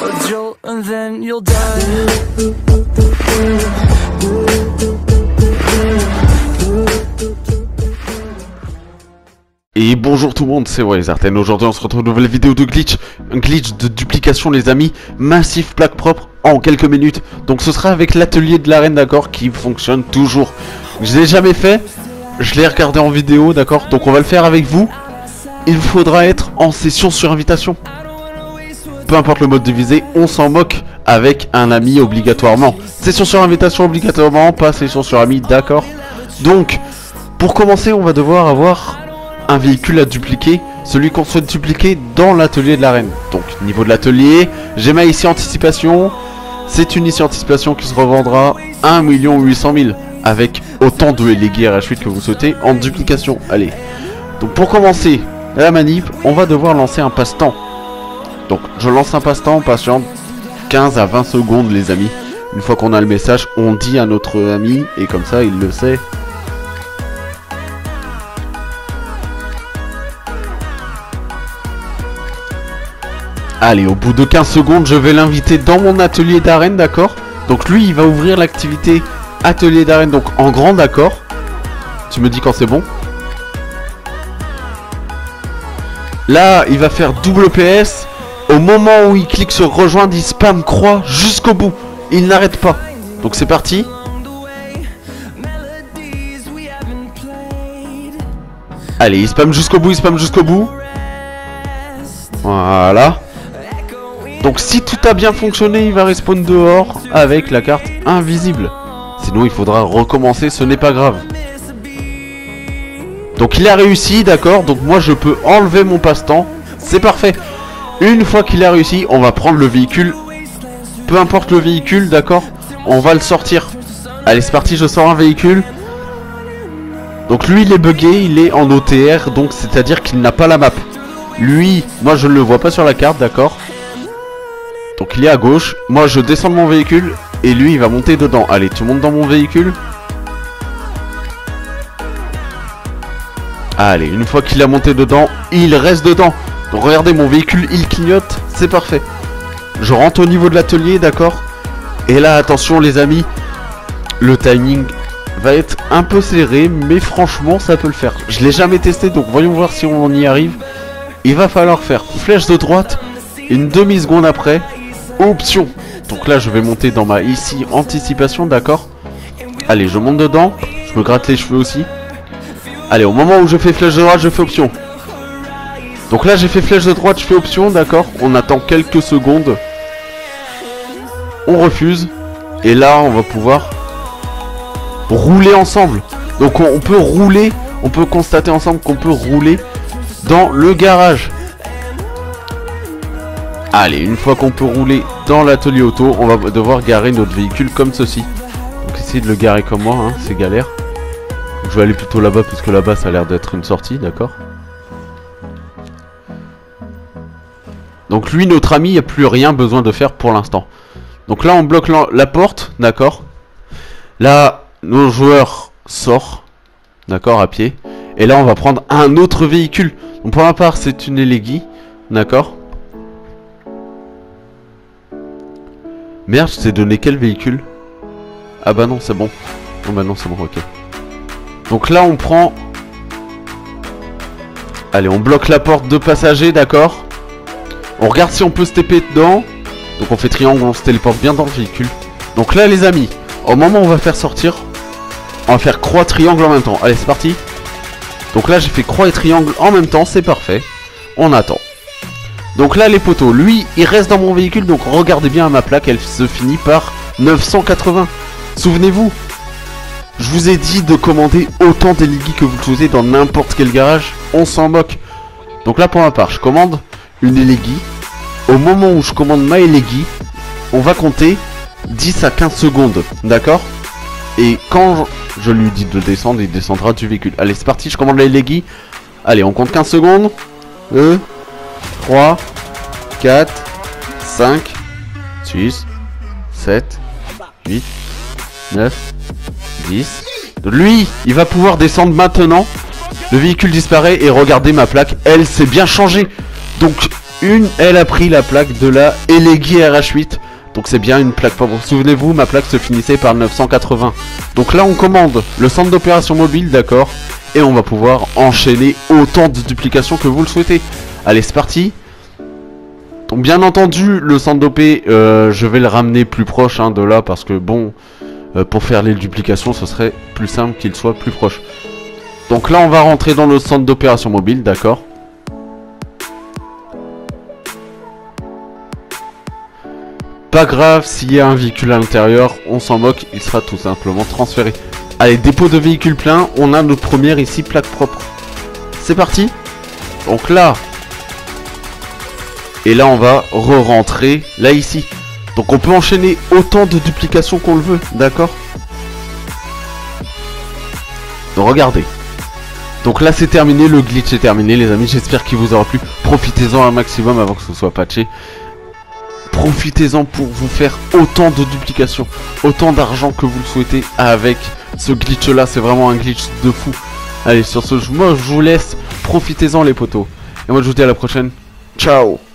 a jolt and then you'll die. Et bonjour tout le monde, c'est Wizarten. Aujourd'hui on se retrouve dans une nouvelle vidéo de glitch. Un glitch de duplication les amis, massif plaque propre en quelques minutes. Donc ce sera avec l'atelier de l'arène, d'accord, qui fonctionne toujours. Je l'ai jamais fait, je l'ai regardé en vidéo, d'accord. Donc on va le faire avec vous. Il faudra être en session sur invitation. Peu importe le mode divisé, on s'en moque avec un ami obligatoirement. Session sur invitation obligatoirement, pas session sur ami, d'accord. Donc pour commencer on va devoir avoir un véhicule à dupliquer, celui qu'on souhaite dupliquer dans l'atelier de l'arène. Donc niveau de l'atelier, j'ai ma ici anticipation. C'est une ici anticipation qui se revendra 1 800 000 avec autant de LG RH8 que vous souhaitez en duplication. Allez, donc pour commencer la manip, on va devoir lancer un passe-temps. Donc je lance un passe-temps, patiente 15 à 20 secondes les amis. Une fois qu'on a le message, on dit à notre ami et comme ça il le sait. Allez, au bout de 15 secondes, je vais l'inviter dans mon atelier d'arène, d'accord. Donc lui, il va ouvrir l'activité atelier d'arène, donc en grand, d'accord. Tu me dis quand c'est bon. Là, il va faire double PS. Au moment où il clique sur rejoindre, il spam croix jusqu'au bout. Il n'arrête pas. Donc c'est parti. Allez, il spam jusqu'au bout, il spam jusqu'au bout. Voilà. Donc si tout a bien fonctionné, il va respawn dehors avec la carte invisible. Sinon il faudra recommencer, ce n'est pas grave. Donc il a réussi, d'accord. Donc moi je peux enlever mon passe-temps. C'est parfait. Une fois qu'il a réussi, on va prendre le véhicule. Peu importe le véhicule, d'accord. On va le sortir. Allez c'est parti, je sors un véhicule. Donc lui il est bugué, il est en OTR. Donc c'est à dire qu'il n'a pas la map. Lui, moi je ne le vois pas sur la carte, d'accord. Donc il est à gauche, moi je descends de mon véhicule et lui il va monter dedans. Allez, tu montes dans mon véhicule. Allez, une fois qu'il a monté dedans, il reste dedans. Donc regardez, mon véhicule il clignote, c'est parfait. Je rentre au niveau de l'atelier, d'accord. Et là attention les amis, le timing va être un peu serré, mais franchement ça peut le faire. Je l'ai jamais testé, donc voyons voir si on y arrive. Il va falloir faire flèche de droite, une demi-seconde après, option. Donc là je vais monter dans ma ici anticipation, d'accord. Allez, je monte dedans, je me gratte les cheveux aussi. Allez, au moment où je fais flèche de droite, je fais option. Donc là j'ai fait flèche de droite, je fais option, d'accord. On attend quelques secondes. On refuse. Et là on va pouvoir rouler ensemble. Donc on peut rouler, on peut constater ensemble qu'on peut rouler dans le garage. Allez, une fois qu'on peut rouler dans l'atelier auto, on va devoir garer notre véhicule comme ceci. Donc essayez de le garer comme moi, hein, c'est galère. Donc, je vais aller plutôt là-bas parce que là-bas ça a l'air d'être une sortie, d'accord. Donc lui, notre ami, il n'y a plus rien besoin de faire pour l'instant. Donc là on bloque la porte, d'accord. Là, nos joueurs sortent, d'accord, à pied. Et là on va prendre un autre véhicule. Donc pour ma part c'est une LG, d'accord. Merde, je t'ai donné quel véhicule? Ah bah non c'est bon. Oh bah non c'est bon, ok. Donc là on prend. Allez, on bloque la porte de passager, d'accord. On regarde si on peut se TP dedans. Donc on fait triangle, on se téléporte bien dans le véhicule. Donc là les amis, au moment où on va faire sortir, on va faire croix triangle en même temps. Allez c'est parti. Donc là j'ai fait croix et triangle en même temps, c'est parfait. On attend. Donc là les poteaux, lui il reste dans mon véhicule. Donc regardez bien à ma plaque, elle se finit par 980. Souvenez-vous, je vous ai dit de commander autant d'Eligi que vous le souhaitez dans n'importe quel garage. On s'en moque. Donc là pour ma part je commande une Eligi. Au moment où je commande ma Eligi, on va compter 10 à 15 secondes, d'accord. Et quand je lui dis de descendre, il descendra du véhicule. Allez c'est parti, je commande la Eligi. Allez on compte 15 secondes. 2, 3, 4, 5, 6, 7, 8, 9, 10. Lui, il va pouvoir descendre maintenant. Le véhicule disparaît et regardez ma plaque, elle s'est bien changée. Donc elle a pris la plaque de la Elegui RH8. Donc c'est bien une plaque. Souvenez-vous, ma plaque se finissait par 980. Donc là on commande le centre d'opération mobile, d'accord. Et on va pouvoir enchaîner autant de duplications que vous le souhaitez. Allez, c'est parti. Donc bien entendu, le centre d'OP, je vais le ramener plus proche de là. Parce que bon, pour faire les duplications, ce serait plus simple qu'il soit plus proche. Donc là on va rentrer dans le centre d'opération mobile, d'accord. Pas grave, s'il y a un véhicule à l'intérieur, on s'en moque, il sera tout simplement transféré. Allez, dépôt de véhicule plein, on a notre première ici, plaque propre. C'est parti. Donc là, et là on va re-rentrer, là ici. Donc on peut enchaîner autant de duplications qu'on le veut, d'accord. Donc regardez. Donc là c'est terminé, le glitch est terminé les amis, j'espère qu'il vous aura plu. Profitez-en un maximum avant que ce soit patché. Profitez-en pour vous faire autant de duplications, autant d'argent que vous le souhaitez avec ce glitch là, c'est vraiment un glitch de fou. Allez, sur ce, moi je vous laisse, profitez-en les potos. Et moi je vous dis à la prochaine, ciao.